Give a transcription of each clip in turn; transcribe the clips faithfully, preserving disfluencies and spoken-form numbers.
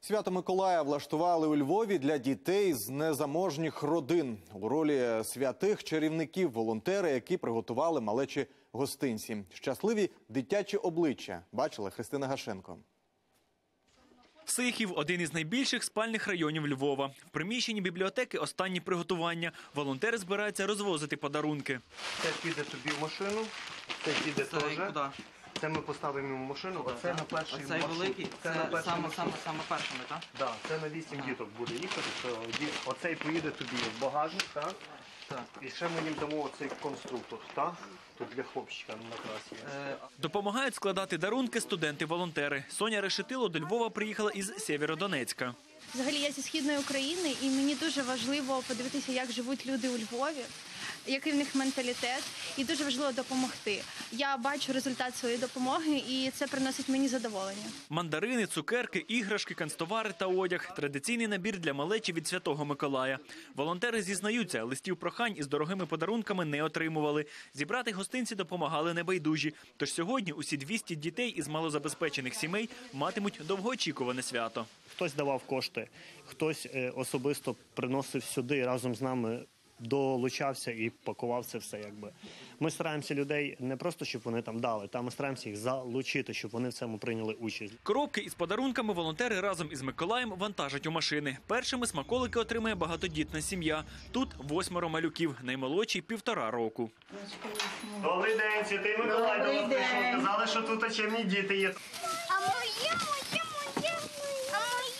Свято Миколая влаштували у Львові для дітей з незаможніх родин. У ролі святих чарівників волонтери, які приготували малечі гостинці. Щасливі дитячі обличчя бачила Христина Гашенко. Сихів – один із найбільших спальних районів Львова. В приміщенні бібліотеки останні приготування. Волонтери збираються розвозити подарунки. Це піде тобі в машину, це піде Це теж. куди? Це ми поставимо в машину, а це на перший Оцей маршрут. великий, це, на перший саме, маршрут. саме, саме першими, так? Да, це на вісім діток буде їхати. То ді- оцей поїде тобі в багажник, так? Так. І ще ми їм дамо оцей конструктор, так? Тут для хлопчика на трасі. Е, Допомагають складати дарунки студенти-волонтери. Соня Решетило до Львова приїхала із Сєвєродонецька. Взагалі я зі Східної України, і мені дуже важливо подивитися, як живуть люди у Львові, який в них менталітет, і дуже важливо допомогти. Я бачу результат своєї допомоги, і це приносить мені задоволення. Мандарини, цукерки, іграшки, канцтовари та одяг – традиційний набір для малечі від Святого Миколая. Волонтери зізнаються, листів прохань із дорогими подарунками не отримували. Зібрати гостинці допомагали небайдужі. Тож сьогодні усі двісті дітей із малозабезпечених сімей матимуть довгоочікуване свято. Хтось давав кошти, хтось особисто приносив сюди разом з нами, долучався і пакував це все. Якби. Ми стараємося людей не просто, щоб вони там дали, та ми стараємося їх залучити, щоб вони в цьому прийняли участь. Коробки із подарунками волонтери разом із Миколаєм вантажать у машини. Першими смаколики отримає багатодітна сім'я. Тут восьмеро малюків, наймолодший – півтора року. Добрий день, Святий Миколай до вас прийшов. Казали, що тут чемні діти є. А моє, моє, моє, а моє.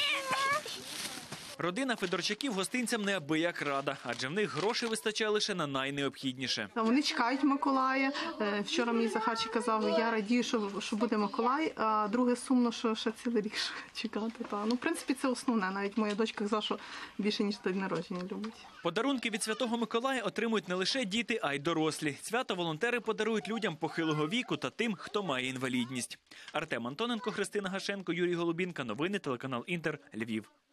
Родина Федорчаків гостинцям неабияк рада, адже в них грошей вистачає лише на найнеобхідніше. Вони чекають Миколая. Вчора мені Захарчик казав, я радію, що, що буде Миколай, а друге сумно, що ще цілий рік чекати. Та. Ну, в принципі, це основне. Навіть моя дочка казала, що більше, ніж день народження любить. Подарунки від Святого Миколая отримують не лише діти, а й дорослі. Свято волонтери подарують людям похилого віку та тим, хто має інвалідність. Артем Антоненко, Христина Гашенко, Юрій Голубінка. Новини телеканал Інтер, Львів.